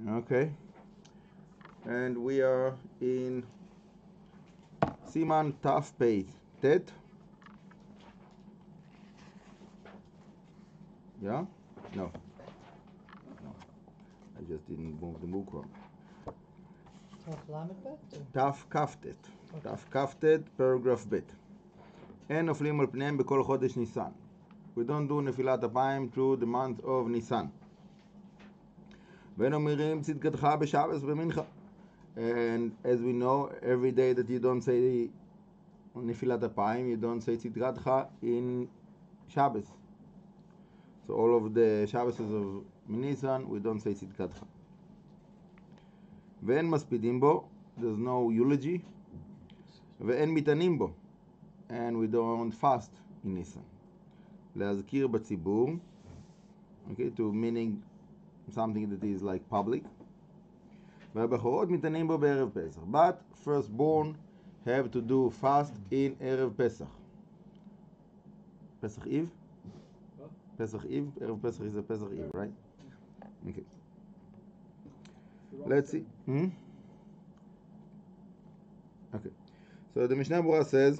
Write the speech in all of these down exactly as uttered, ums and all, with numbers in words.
Okay, and we are in Siman Taf Peit Tet. Yeah? No. No. I just didn't move the book wrong. Taf Lamed Bet? Taf Kaftet. Taf Kaftet, paragraph Bet. אין נופלים על פניהם בכל חודש ניסן. We don't do נפילת אפיים through the month of ניסן. ואין אומרים צדקתך בשבס ובמנחה. And as we know, every day that you don't say נפילת אפיים, you don't say צדקתך in Shabbos. So all of the Shabbases of Nisan, we don't say צדקתך. ואין מספידים בו, there's no eulogy. ואין מתענים בו, and we don't fast in Nisan. להזכיר בציבור, okay, to meaning something that is like public. והבכורות מתענים בו בערב פסח. But firstborn have to do fast in ערב פסח. Pesach Eve? What? Pesach Eve? ערב פסח is a Pesach Eve, right? Okay. Let's see. Hmm? Okay. So the Mishnah Berurah says,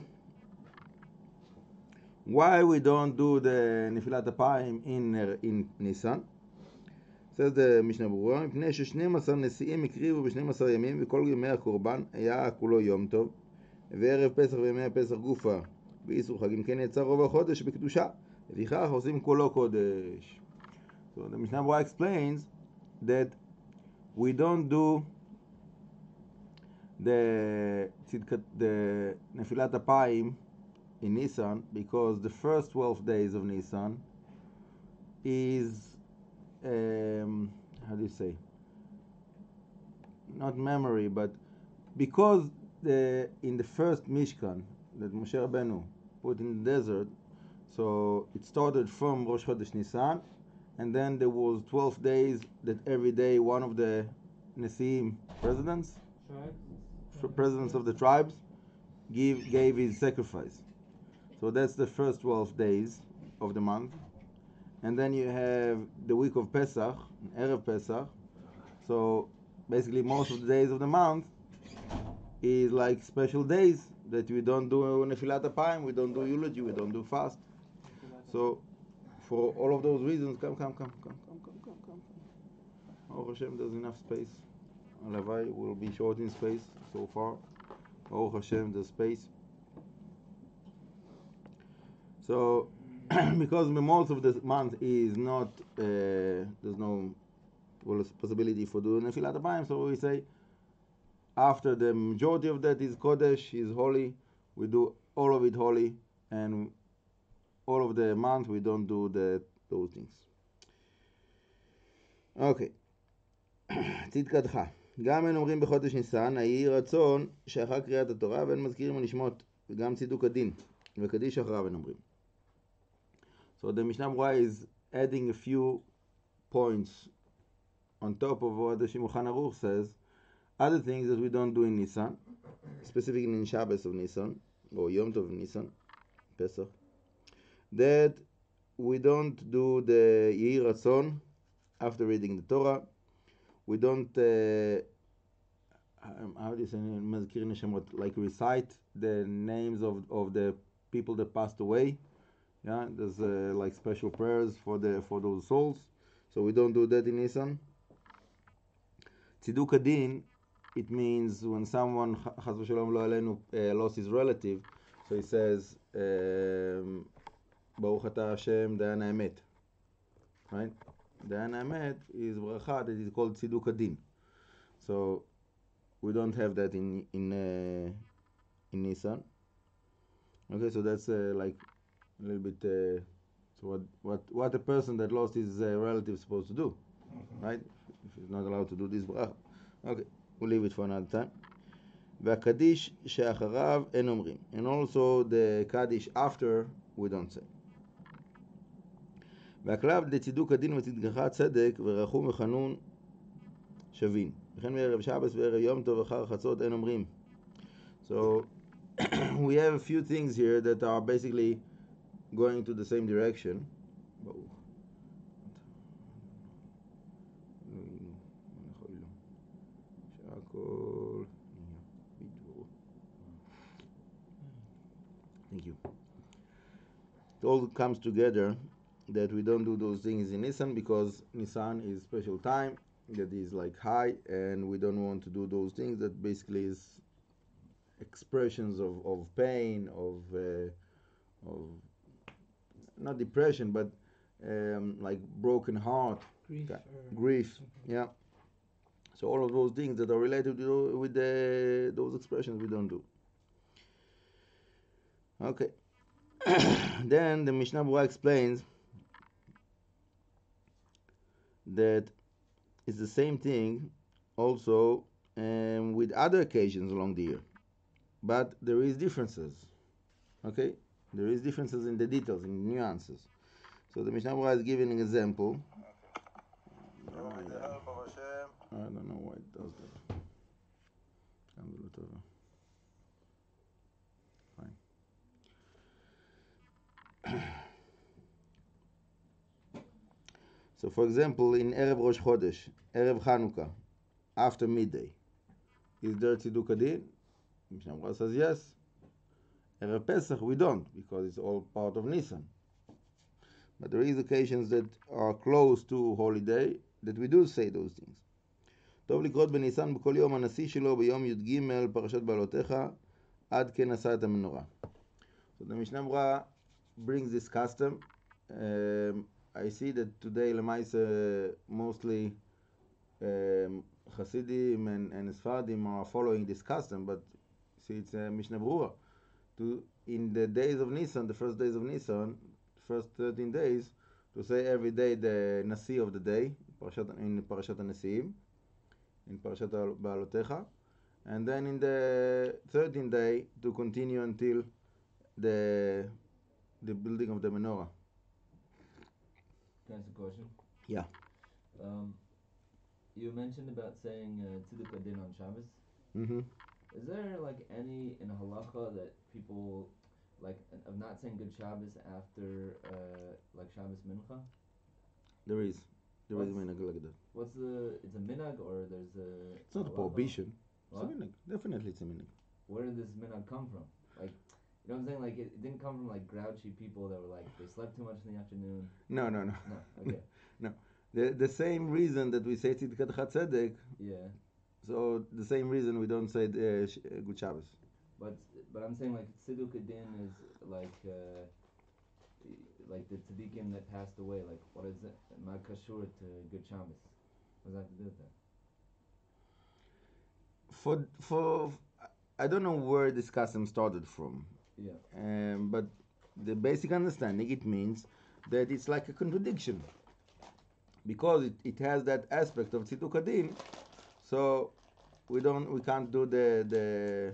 why we don't do the נפילת אפיים in, in Nisan? says the Mishnah Berurah, מפני ששנים עשר נשיאים הקריבו בשנים עשר ימים, וכל ימי הקורבן היה כולו יום טוב, וערב פסח וימי הפסח גופה באיסור חג, אם כן יצא רוב החודש בקדושה, לפיכך עושים כולו קודש. So the Mishnah Berurah explains that we don't do the the נפילת אפיים in Nisan because the first twelve days of Nisan is um, how do you say, not memory, but because the in the first Mishkan that Moshe Rabbeinu put in the desert, so it started from Rosh Chodesh Nisan, and then there was twelve days that every day one of the Nesiim presidents, tribes. presidents of the tribes, give gave his sacrifice. So that's the first twelve days of the month. And then you have the week of Pesach, Erev Pesach. So basically most of the days of the month is like special days that we don't do Nefilat Apayim, we don't do eulogy, we don't do fast. So for all of those reasons, come, come, come, come, come, come, come, come. Oh Hashem, there's enough space. Alavai will be short in space so far. Oh Hashem, there's space. So because most of the month is not, uh, there's no well, possibility for doing Nefilat Apayim, so we say after the majority of that is Kodesh, is holy, we do all of it holy, and all of the month we don't do the those things. אוקיי. צדקתך. גם אין אומרים בחודש ניסן, יהי רצון שאחר קריאת התורה ואין מזכירים ונשמות, וגם צידוק הדין, וקדיש אחריו אין אומרים. So the Mishnah Berurah is adding a few points on top of what the Shulchan Aruch says, other things that we don't do in Nisan, specifically in Shabbos of Nisan, or Yom Tov of Nisan, Pesach, that we don't do the Yehi Ratzon after reading the Torah, we don't, uh, how do you say, Mazkir Neshamot, like recite the names of, of the people that passed away. Yeah, there's uh, like special prayers for the for those souls, so we don't do that in Nisan. Tziduk Adin, it means when someone Chas v'Shalom lo alenu uh, lost his relative, so he says um, Baruch Ata Hashem Dayan Ha'emet, right? Dayan Ha'emet is bracha that is called Tziduk Adin. So we don't have that in in uh, in Nisan. Okay, so that's uh, like a little bit, uh, so what, what, what a person that lost his uh, relative is supposed to do, right? If he's not allowed to do this bracha. Okay, we'll leave it for another time. והקדיש שאחריו אין אומרים. And also the Kaddish after we don't say. והכלל לצידוק הדין וצדקך צדק ורחום וחנון שווין. וכן בערב שבס וערב יום טוב אחר חצות אין אומרים. So we have a few things here that are basically going to the same direction. all comes together that we don't do those things in Nissan because Nissan is special time that is like high, and we don't want to do those things that basically is expressions of, of pain, of uh, of not depression, but um, like broken heart, Grief ca- or grief, something. yeah. So all of those things that are related to, with the, those expressions we don't do. Okay. Then the Mishnah Berurah explains that it's the same thing also um, with other occasions along the year, but there is differences. Okay, there is differences in the details, in the nuances. So the Mishnah Berurah is giving an example. Oh, yeah. I don't know why it does that. Fine. So, for example, in Erev Rosh Chodesh, Erev Chanukah, after midday, is there Tziduk Adin? Mishnah Berurah says yes. Erev Pesach, we don't, because it's all part of Nisan. But there is occasions that are close to holiday that we do say those things. טוב לקרות בניסן בכל יום הנשיא שלו ביום י"ג פרשת בעלותיך עד כן עשה את המנורה. So the Mishnah Berurah brings this custom. Um, I see that today Lemaise mostly um, Hasidim and, and Sfardim are following this custom, but see it's uh, Mishnah Berurah. To, in the days of Nisan, the first days of Nisan, first thirteen days, to say every day the Nasi of the day, Parashat, in Parashat HaNesiim, in Parashat Ba'alotecha, and then in the thirteenth day to continue until the the building of the menorah. Can I ask a question? Yeah. Um, you mentioned about saying uh, Tziduk Adin on Shabbos. Mm-hmm. Is there like any in halacha that people like of not saying good Shabbos after uh, like Shabbos Mincha? There is. There is a What's- minhag like that. What's the? It's a minhag or there's a. It's not a halacha? prohibition. What? It's a minhag. Definitely it's a minhag. Where did this minhag come from? Like, you know what I'm saying? Like, it, it didn't come from like grouchy people that were like they slept too much in the afternoon. No, no, no. No. Okay. The the same reason that we say Tzidkat Chatzedek, Yeah. so the same reason we don't say uh, sh- uh, Good Shabbos. But but I'm saying like Tziduk Adin is like uh, like the tzaddikim that passed away. Like what is it? Mad Kashur to Good Shabbos. What does that have to do with that? For for I don't know where this custom started from, Yeah. um, but the basic understanding it means that it's like a contradiction because it, it has that aspect of Tziduk Adin, so we don't we can't do the the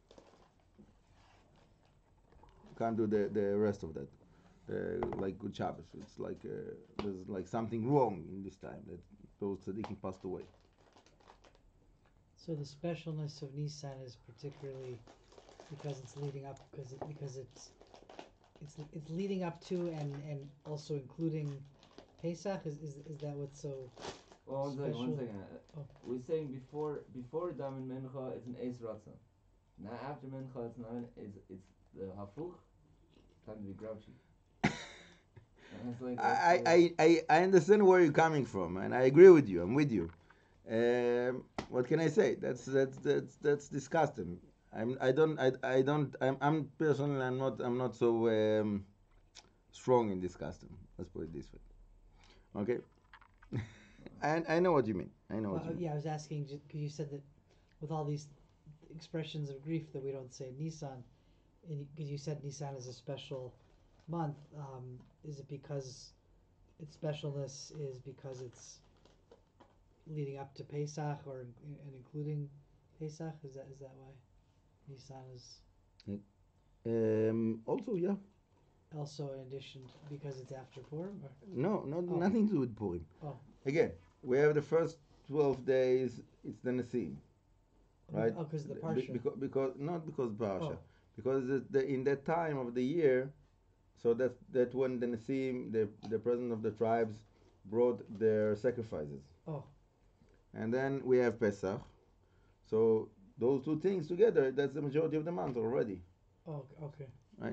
can't do the, the rest of that. Uh, like Good Shabbos, it's like uh, there's like something wrong in this time that those tzaddikim passed away. So the specialness of Nissan is particularly because it's leading up, because it, because it's it's it's leading up to and and also including Pesach. Is is, is that what's so? Well, one second, one Special- second. Uh, oh. We're saying before before Damin Mincha, it's an Eis Ratzon. Now after Mincha, it's not. An, it's it's the Hafuch. Time to be grouchy. And it's like, what's I, the- I, I, I understand where you're coming from, and I agree with you. I'm with you. Um, what can I say? That's that's that's that's this custom. I'm I don't I, I don't I'm I'm personally I'm not I'm not so um, strong in this custom. Let's put it this way. Okay. And I know what you mean. I know Well, what you mean. yeah, I was asking because you said that with all these expressions of grief that we don't say Nissan, because you said Nissan is a special month. Um, is it because its specialness is because it's leading up to Pesach or in- and including Pesach? Is that is that why Nissan is Um, also, yeah. also in addition because it's after Purim? Or? No, no, Oh. nothing to do with Purim. Oh. Again, we have the first twelve days. It's the Nesim, right? Oh, because the Be- parsha. because, because not because parsha, Oh. because the, the, in that time of the year, so that that when the Nesim, the the president of the tribes, brought their sacrifices. Oh. And then we have Pesach, so those two things together, that's the majority of the month already. Oh, okay.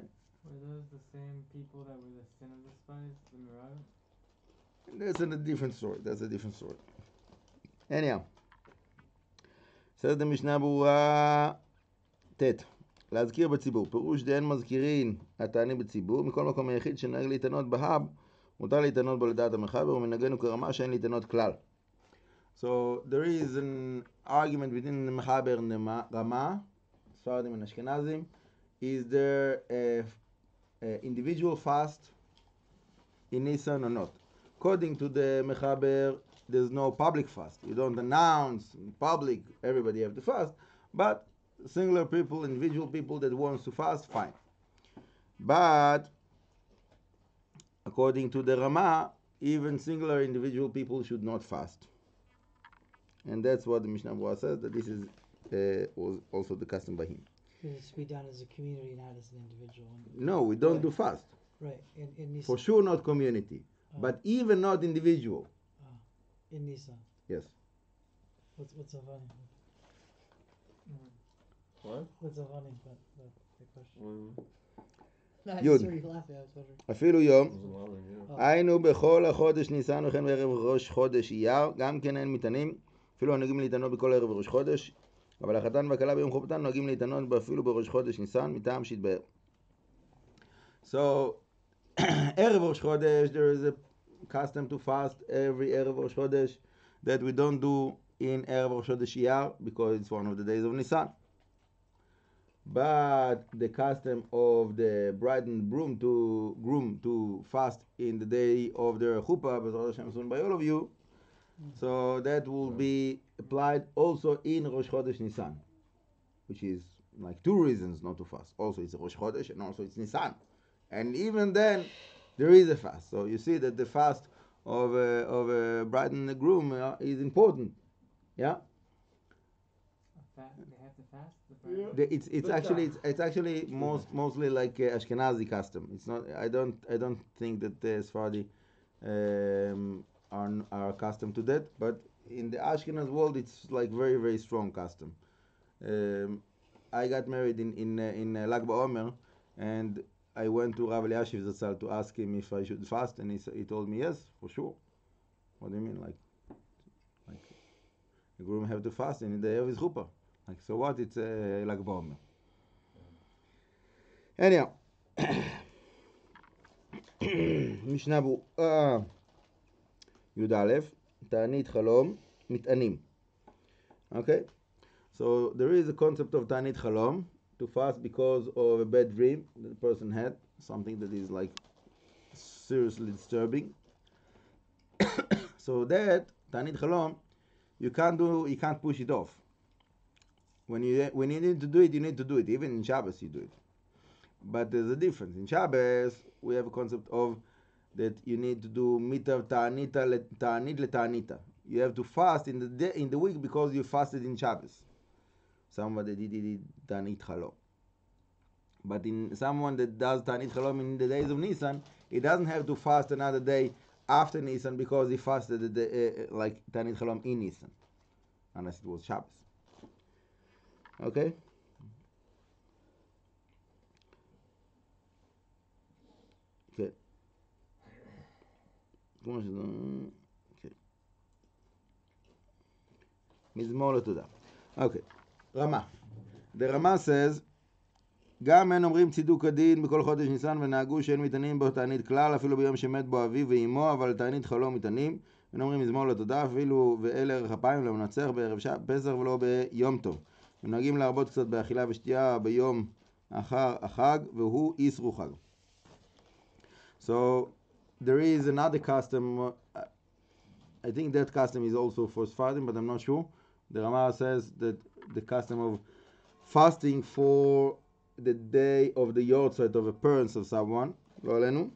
Were those the same people that were the sin of the spies, the Meraglim? That's a different story. That's a different story. Anyhow. סדר המשנה ברורה ט' להזכיר בציבור. פירוש דאין מזכירין התעני בציבור. מכל מקום היחיד שנהג להתענות בהב, מותר להתענות בו לדעת המחבר, ומנהגנו כרמה שאין להתענות כלל. So there is an argument between the Mechaber and the Rama, Sfaradim and Ashkenazim. Is there a, a individual fast in Nisan or not? According to the Mechaber, there's no public fast. You don't announce in public, everybody have to fast, but singular people, individual people that wants to fast, fine. But according to the Rama, even singular individual people should not fast. And that's what the Mishnah Berurah says, that this is uh, was also the custom by him. It should be done as a community, not as an individual. No, we don't Right. do fast. Right, in, in Nisan. For sure not community, Oh. but even not individual. In Nisan. Yes. What's, what's so funny? What? What's so funny about, about the question? Mm. No, I Yud. just heard you laughing, I was wondering. אפילו יום, Doesn't bother you. Oh. היינו בכל החודש ניסן וכן בערב ראש חודש אייר, גם כן אין מטענים, אפילו הנוהגים להתענות בכל ערב ראש חודש, אבל החתן והכלה ביום חופתן נוהגים להתענות אפילו בראש חודש ניסן, מטעם שיתבהר. So, ערב ראש חודש, there is a custom to fast every ערב ראש חודש that we don't do in ערב ראש חודש אייר, because it's one of the days of Nisan. But the custom of the bride and groom to groom to fast in the day of their chuppah, B'ezrat Hashem soon by all of you, so that will be applied also in Rosh Chodesh Nisan, which is like two reasons not to fast. Also, it's a Rosh Chodesh, and also it's Nisan, and even then there is a fast. So you see that the fast of a, of a bride and a groom uh, is important. Yeah. A fa- they have to fast? The bride? Yeah. The- It's it's But, actually uh, it's, it's actually most mostly like uh, Ashkenazi custom. It's not. I don't I don't think that the Sephardi um, are are accustomed to that. But in the Ashkenaz world, it's like very very strong custom. Um, I got married in in uh, in uh, Lag BaOmer, and I went to Rav Eliashiv Zatzal to ask him if I should fast, and he s- he told me yes, for sure. What do you mean, like like the groom have to fast and they have his chuppah? Like, so what? It's uh, Lag BaOmer. Anyhow, משנה ברורה י"א, תענית חלום, מטענים. Okay? So there is a concept of תענית חלום, to fast because of a bad dream that the person had, something that is like seriously disturbing. So that תענית חלום, you can't do, you can't push it off. When you when you need to do it, you need to do it. Even in Shabbos, you do it. But there's a difference. In Shabbos, we have a concept of that you need to do mitav ta'anita le ta'anit le ta'anita. You have to fast in the day, in the week because you fasted in Shabbos. Somebody did it ta'anit chalom. But in someone that does ta'anit chalom in the days of Nisan, he doesn't have to fast another day after Nisan because he fasted the day, uh, like ta'anit chalom in Nisan, unless it was Shabbos. Okay. Okay. כמו שזה... Okay. מזמור לתודה. Okay. רמה. The רמה says, גם אין אומרים צידוק הדין בכל חודש ניסן ונהגו שאין מטענים בו תענית כלל, אפילו ביום שמת בו אביו ואמו, אבל תענית חלום מטענים. אין אומרים מזמור לתודה, אפילו ואל ערך אפיים לא מנצח בערב ש... פסח ולא ביום טוב. ונוהגים להרבות קצת באכילה ושתייה ביום אחר החג, והוא איסרו חג. So there is another custom, uh, I think that custom is also for Sfardim, but I'm not sure. The Rama says that the custom of fasting for the day of the yortzeit of a parents of someone, לא עלינו,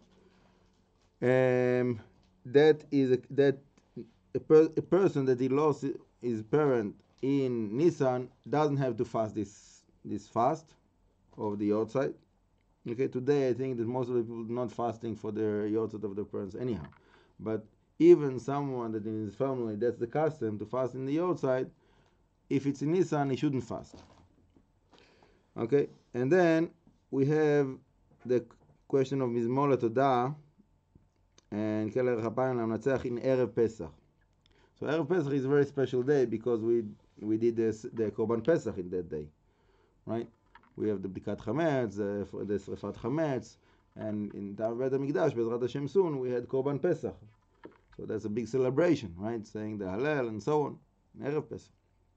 um, that is a, that a, per, a person that he lost his parent in Nisan doesn't have to fast this this fast of the yortzeit. Okay, today I think that most of the people are not fasting for their yortzeit of their parents anyhow. But even someone that in his family, that's the custom to fast in the yortzeit, if it's in Nisan, he shouldn't fast. Okay, and then we have the question of Mizmor LeTodah and Keler Chapayim Lamnatzach in Erev Pesach. So Erev Pesach is a very special day because we we did this, the Korban Pesach in that day, right? We have the Bdikat Chametz, the, the Srefat Chametz, and in Tam Bet HaMikdash, Bezrat Hashem soon, we had Korban Pesach. So that's a big celebration, right? Saying the Hallel and so on, Erev Pesach.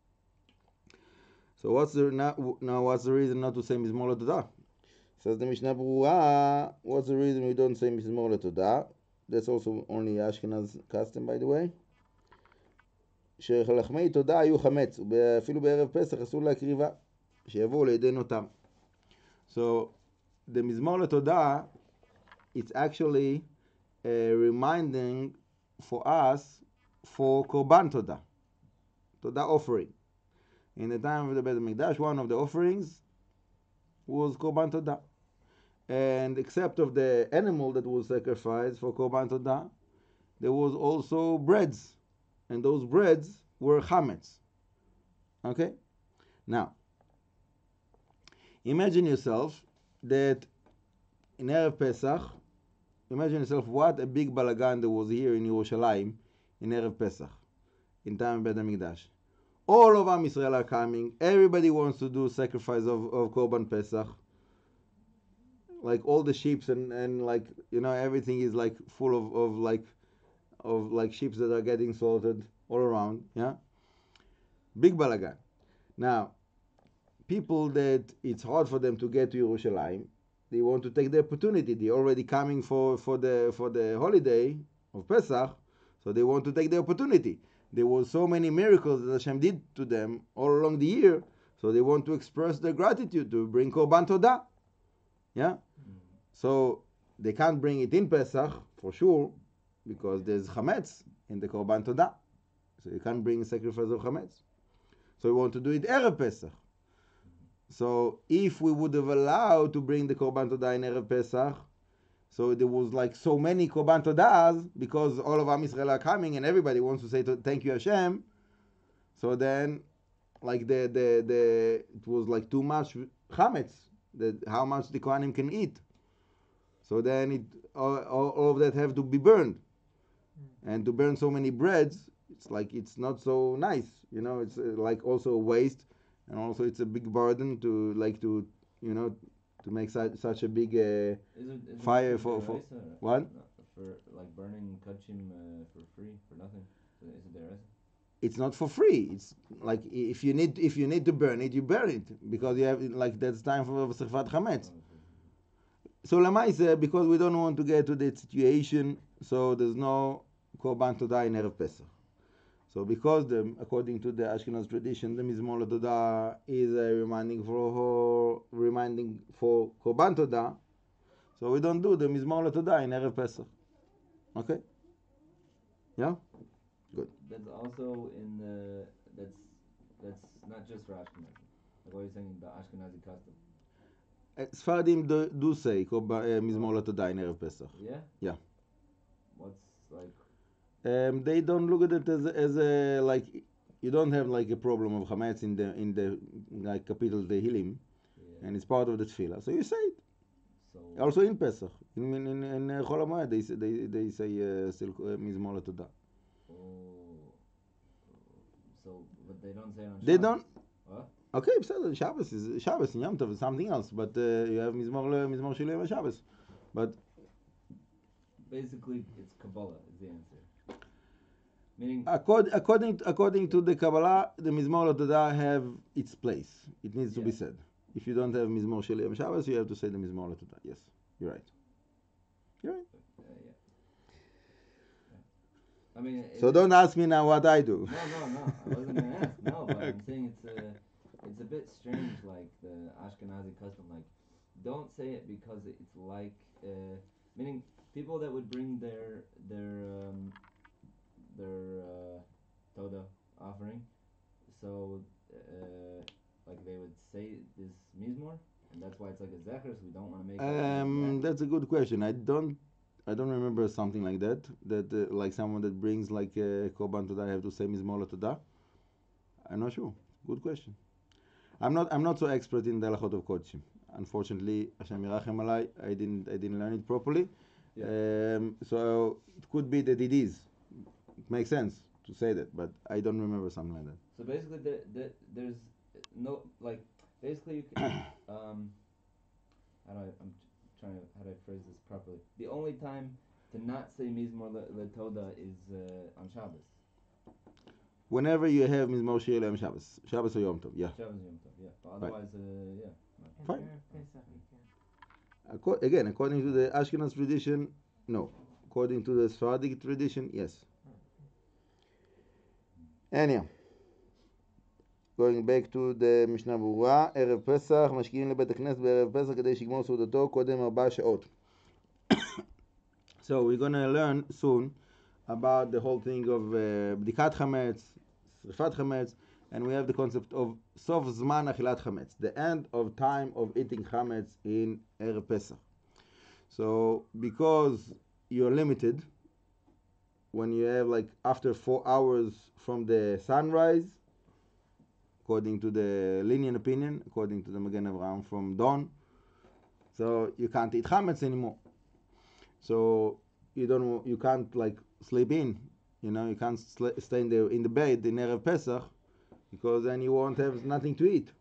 So what's the now, now what's the reason not to say Mizmor LeTodah? Says the Mishnah Berurah, what's the reason we don't say Mizmor LeTodah? That's also only Ashkenaz custom, by the way. שלחמי תודה היו חמץ, ואפילו בערב פסח אסור להקריבה, שיבואו לידי נותם. So, the מזמור לתודה, it's actually a reminding for us for קורבן תודה. תודה offering. In the time of the Beit HaMikdash, one of the offerings was קורבן תודה. And except of the animal that was sacrificed for קורבן תודה, there was also breads. And those breads were chametz. Okay? Now, imagine yourself that in Erev Pesach, imagine yourself what a big balagan there was here in Yerushalayim in Erev Pesach, in time of Beit HaMikdash. All of Am Yisrael are coming. Everybody wants to do sacrifice of, of Korban Pesach. Like all the sheep and, and like, you know, everything is like full of, of like, of like sheep that are getting slaughtered all around, yeah? Big balagan. Now, people that it's hard for them to get to Yerushalayim, they want to take the opportunity. They're already coming for, for the for the holiday of Pesach, so they want to take the opportunity. There were so many miracles that Hashem did to them all along the year, so they want to express their gratitude to bring Korban Todah. Yeah? Mm-hmm. So they can't bring it in Pesach, for sure, because there's chametz in the Korban Todah. So you can't bring a sacrifice of chametz. So we want to do it Erev Pesach. So if we would have allowed to bring the Korban Todah in Erev Pesach, so there was like so many Korban Todahs, because all of Am Yisrael are coming and everybody wants to say to, thank you Hashem. So then, like the, the, the it was like too much chametz, that how much the Kohanim can eat. So then it all, all, all of that have to be burned. And to burn so many breads, it's like it's not so nice, you know. It's uh, like also a waste, and also it's a big burden to like to you know to make such such a big uh, is it, is fire it for for deraisa? what? No, for like burning kachim uh, for free for nothing. Is it deraisa? It's not for free. It's like if you need if you need to burn it, you burn it because you have like that's time for Srefat Chametz. So Lamaise, because we don't want to get to that situation, so there's no Korban Todah in Erev Pesach. So because the, according to the Ashkenaz tradition, the Mizmor LeTodah is a reminding for reminding for Korban Todah, so we don't do the Mizmor LeTodah in Erev Pesach. Okay? Yeah? Good. That's also in the that's that's not just for Ashkenaz. Like what you're saying, the Ashkenazi custom. Sfaradim do, do say Korban uh, Mizmor LeTodah in Erev Pesach. Yeah. Yeah. What's like? Um, they don't look at it as a, as a like you don't have like a problem of chametz in the in the like capital Tehillim, yeah. And it's part of the tefillah, so you say it. So also in Pesach, in in in, in uh, Chol HaMoed, they say they they say uh, still uh, Mizmor LeTodah. Oh, so but they don't say on. They Shabbos. don't. What? Okay, so Shabbos is Shabbos and Yom Tov is something else, but uh, you have Mizmor le, Mizmor Shilei and Shabbos, but basically it's Kabbalah is the answer. Meaning, according according according to the Kabbalah, the Mizmor LeTodah have its place. It needs to yeah. be said. If you don't have Mizmor Shel Yom Shabbos, you have to say the Mizmor LeTodah. Yes, you're right. You're right. Uh, yeah. yeah. I mean. So it, don't ask me now what I do. No, no, no. I wasn't gonna ask. No, but I'm saying it's a, it's a bit strange, like the Ashkenazi custom. Like, don't say it because it's like, uh, meaning people that would bring their their um, their uh, Toda offering, so uh, like they would say this Mizmor, and that's why it's like a Zecher, so we don't want to make Um, it. that's a good question. I don't, I don't remember something like that. That uh, like someone that brings like a Korban Todah have to say Mizmor LeTodah. I'm not sure. Good question. I'm not. I'm not so expert in the halachot of Kodshim. unfortunately, Hashem Yerachem Alai, I didn't, I didn't learn it properly. Yeah. Um, so it could be that it is. It makes sense to say that, but I don't remember something like that. So basically, there, there, there's no like basically you can, um, how do I, I'm t- trying to how do I phrase this properly? The only time to not say Mizmor Le- Letoda is uh, on Shabbos. Whenever you have Mizmor Shir Le'em Shabbos, Shabbos or Yom Tov, yeah. Shabbos Yom Tov, yeah. But otherwise, uh, yeah. And Fine. Erev Pesach you can. Acco- again, according to the Ashkenaz tradition, no. According to the Sephardic tradition, yes. Anyhow, going back to the משנה ברורה, ערב פסח, משקיעים לבית הכנסת בערב פסח כדי שיגמור סעודתו קודם ארבע שעות. So we're gonna learn soon about the whole thing of uh, בדיקת חמץ, שריפת חמץ, and we have the concept of סוף זמן אכילת חמץ, the end of time of eating חמץ in ערב פסח. So because you're limited, when you have like after four hours from the sunrise, according to the lenient opinion, according to the Magen Avraham, from dawn, so you can't eat chametz anymore. So you don't, you can't like sleep in, you know, you can't sl- stay in the in the bed in Erev Pesach, because then you won't have nothing to eat.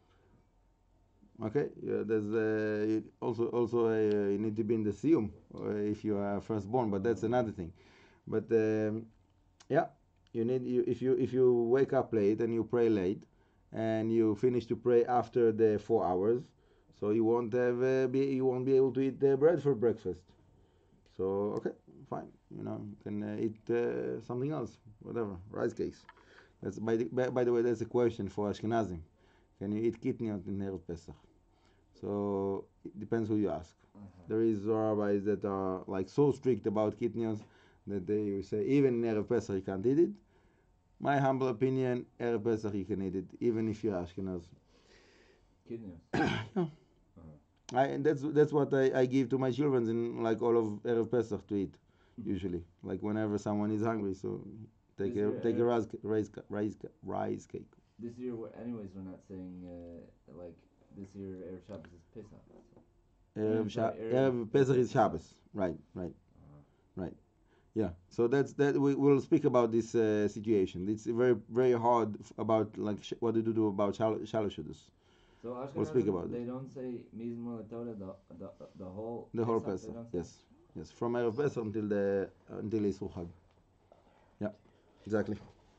Okay, yeah, there's uh, also also uh, you need to be in the siyum uh, if you are firstborn, but that's another thing. But um, yeah, you need you if you if you wake up late and you pray late, and you finish to pray after the four hours, so you won't have uh, be you won't be able to eat the bread for breakfast. So okay, fine, you know, you can uh, eat uh, something else, whatever, rice cakes. That's by the by, by the way, that's a question for Ashkenazim. Can you eat kitniot in Erev Pesach? So it depends who you ask. Uh-huh. There is rabbis that are like so strict about kitnios that they say even in Erev Pesach you can't eat it. My humble opinion, Erev Pesach you can eat it, even if you're Ashkenaz. Kidneys. Yeah. Uh-huh. I, and that's that's what I, I give to my children in like all of Erev Pesach to eat, usually. Like whenever someone is hungry, so take Is a there take a a- rice rice rice rice cake. This year, we're, anyways, we're not saying uh, like this year Erev Shabbos is Pesach. So. Erev, sorry, Sha- Erev Erev Pesach is Pesach. Shabbos, right, right. Uh-huh. Yeah, so that's that. We will speak about this uh, situation. It's very very hard f- about like sh- what to do about shal- shaloshudas, So Ashkenazim, We'll speak about they it. don't say Mizmor Torah the, the the whole the whole Pesach, they Pesach. don't say? Yes, yes, from Erev Pesach until the until Yisroel Chag. Yeah, exactly.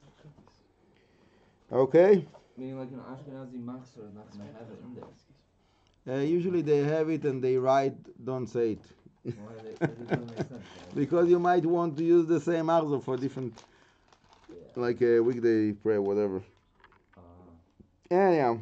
Okay. Meaning like an Ashkenazi machzor is not gonna have it in there. Uh, usually they have it and they write, don't say it, Why they, it doesn't make sense. Right? because you might want to use the same arzo for different, Yeah. like a weekday prayer, whatever. Uh, Anyhow,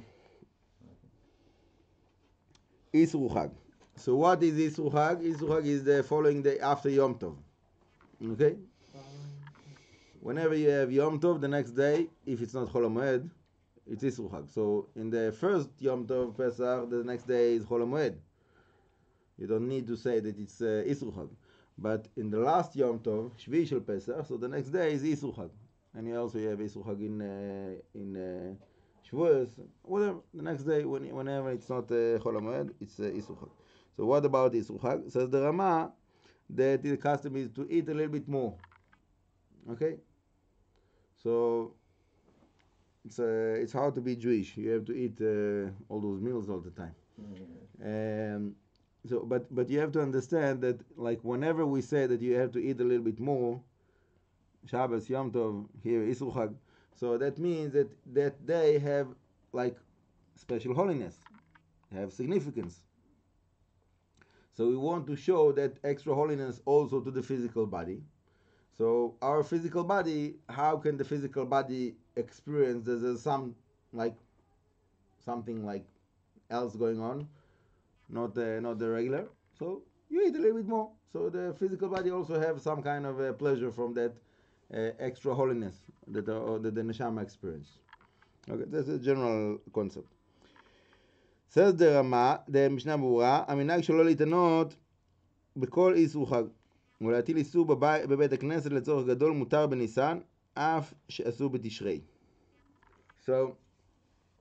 Yisroel Chag. So what is Yisroel Chag? Yisroel Chag is the following day after Yom Tov. Okay? Whenever you have Yom Tov, the next day, if it's not Chol HaMoed, it's Yisroel Chag. So in the first Yom Tov Pesach, the next day is Chol HaMoed. You don't need to say that it's uh, Yisroel Chag. But in the last Yom Tov, Shvi Shel Pesach, so the next day is Yisroel Chag. And you also have Yisroel Chag in uh, in uh, Shavuos, whatever. The next day, when, whenever it's not uh, Chol HaMoed, it's uh, Yisroel Chag. So what about Yisroel Chag? Says the Rama that the custom is to eat a little bit more. Okay? So it's uh, it's hard to be Jewish. You have to eat uh, all those meals all the time. yeah. Um, so, but but you have to understand that like whenever we say that you have to eat a little bit more, Shabbos, Yom Tov, here Yisroel Chag, so that means that that they have like special holiness, have significance. So we want to show that extra holiness also to the physical body. So our physical body, how can the physical body experience that there's some like something like else going on, not the not the regular? So you eat a little bit more. So the physical body also have some kind of uh, pleasure from that uh, extra holiness that uh, that the neshama experience. Okay, that's a general concept. Says the Rama, the Mishnah ברורה, המנהג שלא להתענות בכל איסור חג. ולהטיל איסור בבי, בבית הכנסת לצורך גדול מותר בניסן, אף שאסור בתשרי. So,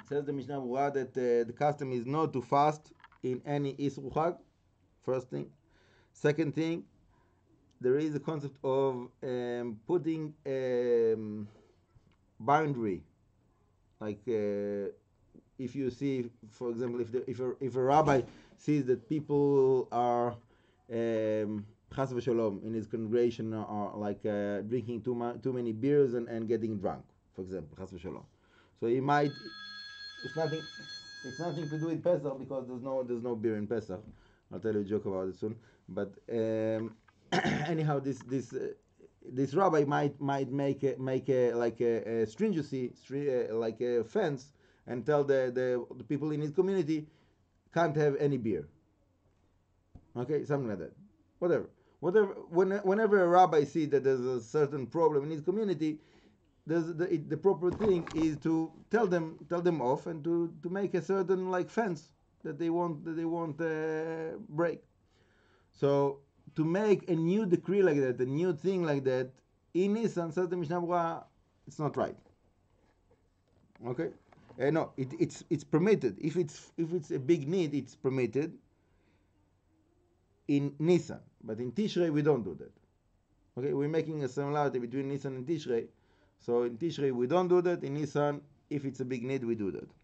Says the Mishnah Berurah that uh, the custom is not to fast in any Isru Chag. First thing. Second thing, there is a concept of um, putting um, boundary, like uh, if you see, for example, if the, if a, if a rabbi sees that people are um, chas v'shalom in his congregation are like uh, drinking too ma- too many beers and, and getting drunk, for example, chas v'shalom. So he might. It's nothing. It's nothing to do with Pesach because there's no there's no beer in Pesach. I'll tell you a joke about it soon. But um, anyhow, this this uh, this rabbi might might make a, make a like a, a stringency, stri- uh, like a fence, and tell the, the the people in his community can't have any beer. Okay, something like that. Whatever, whatever. When, whenever a rabbi sees that there's a certain problem in his community, there's the it, the proper thing is to tell them tell them off and to, to make a certain like fence that they won't that they won't uh, break. So to make a new decree like that, a new thing like that in Nisan, says the Mishnah Berurah, it's not right. Okay, uh, no, it, it's it's permitted if it's if it's a big need, it's permitted in Nisan, but in Tishrei we don't do that. Okay, we're making a similarity between Nisan and Tishrei. So in Tishrei we don't do that. In Nisan, if it's a big need, we do that.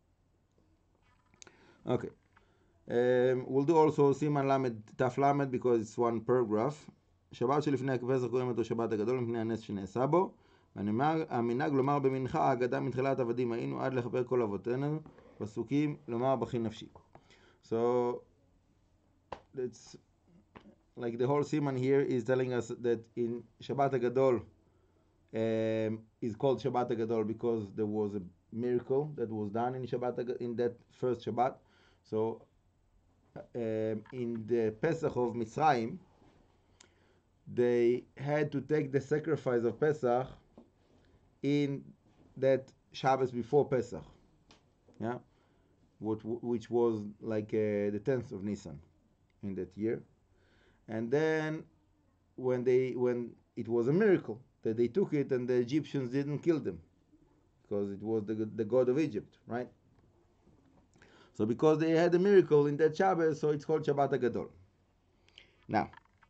Okay. Um, we'll do also Siman Lamed Taf Lamed because it's one paragraph. שבת שלפני הפסח קוראים אותו שבת הגדול מפני הנס שנעשה בו. והמנהג לומר במנחה ההגדה מתחילת עבדים היינו עד לכפר כל אבותינו פסוקים לומר בכי נפשי. So it's like the whole Siman here is telling us that in Shabbat HaGadol um, is called Shabbat HaGadol because there was a miracle that was done in Shabbat in that first Shabbat. So um, in the Pesach of Mitzrayim, they had to take the sacrifice of Pesach in that Shabbos before Pesach, yeah, which, which was like uh, the tenth of Nisan in that year. And then when they when it was a miracle that they took it and the Egyptians didn't kill them because it was the the god of Egypt, right? So because they had a miracle in that Shabbos, so it's called Shabbat HaGadol. Now,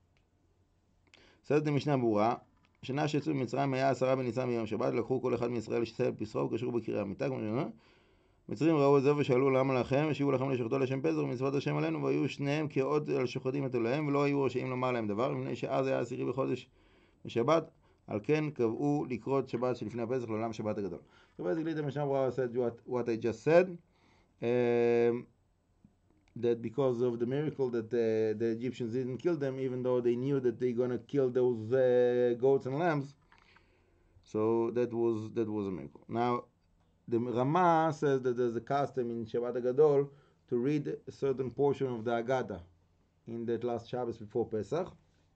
says the Mishnah Berurah, שנה שיצאו ממצרים היה עשרה בניסן מיום שבת, לקחו כל אחד מישראל לשתל פסחו וקשרו בקרי המיטה, מצרים ראו את זה ושאלו למה לכם, השיבו לכם לשחטו לשם פסח ומצוות השם עלינו, והיו שניהם כעוד על שוחטים את אלוהיהם, ולא היו רשאים לומר להם דבר, מפני שאז היה עשירי בחודש בשבת, על כן קבעו לקרות שבת שלפני הפסח לעולם שבת הגדול. So basically the Mishnah Berurah said what, what I just said, um, that because of the miracle that uh, the Egyptians didn't kill them, even though they knew that they're gonna kill those uh, goats and lambs, so that was that was a miracle. Now, the Rama says that there's a custom in Shabbat HaGadol to read a certain portion of the Haggadah in that last Shabbos before Pesach,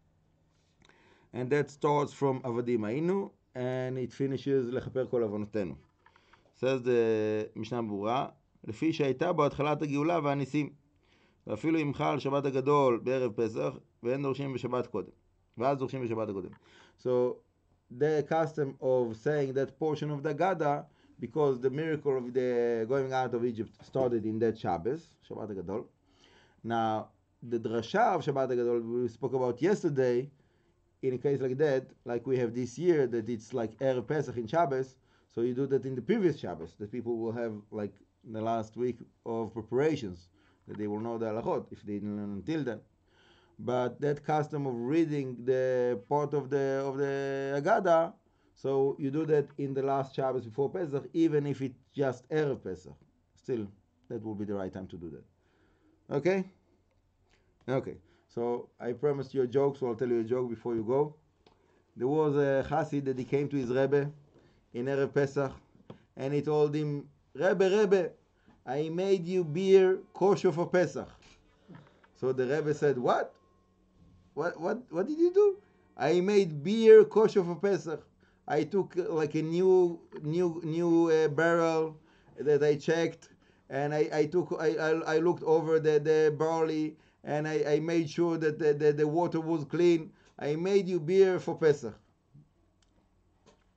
and that starts from Avadim Hayinu and it finishes Lechaper Kol Avonotenu. Says the Mishnah Berurah, לפי שהייתה בו התחלת הגאולה והניסים. ואפילו אם חל שבת הגדול בערב פסח, ואין דורשים בשבת קודם. ואז דורשים בשבת הקודם. So, the custom of saying that portion of the Haggadah, because the miracle of the going out of Egypt started in that Shabbos, Shabbat HaGadol. Now, the drasha of Shabbat HaGadol we spoke about yesterday, in a case like that, like we have this year, that it's like Erev Pesach in Shabbos, so you do that in the previous Shabbos, that people will have like the last week of preparations, that they will know the halachot if they didn't learn until then. But that custom of reading the part of the of the Haggadah, so you do that in the last Shabbos before Pesach, even if it's just Erev Pesach. Still, that will be the right time to do that. Okay? Okay. So I promised you a joke, so I'll tell you a joke before you go. There was a Chassid that he came to his Rebbe in Erev Pesach, and he told him, Rebbe, Rebbe, I made you beer kosher for Pesach. So the Rebbe said, what? What what what did you do? I made beer kosher for Pesach. I took uh, like a new new new uh, barrel that I checked, and I, I took I, I I looked over the, the barley, and I, I made sure that the, the, the water was clean. I made you beer for Pesach.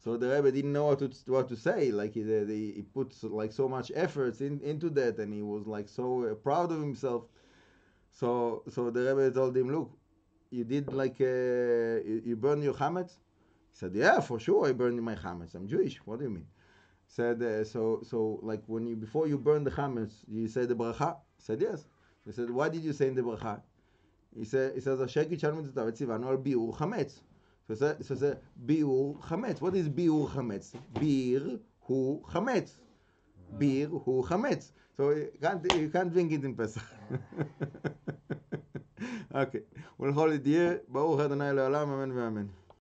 So the Rebbe didn't know what to what to say. Like he, he, he put like so much efforts in, into that, and he was like so uh, proud of himself. So so the Rebbe told him, look, you did like uh, you, you burned your chametz. He said, yeah, for sure I burned my chametz. I'm Jewish. What do you mean? Said uh, so so like when you before you burn the chametz, you say the bracha. He said yes. He said, why did you say in the bracha? He said he says Asher kitshanu mitzvotav tzivanu al biur chametz. So he said, so said biur chametz. What is biur chametz? Bir hu chametz. Bir hu chametz. So you can't you can't drink it in Pesach. Okay, we'll hold it here. Baruch Adonai le'olam, amen ve'amen.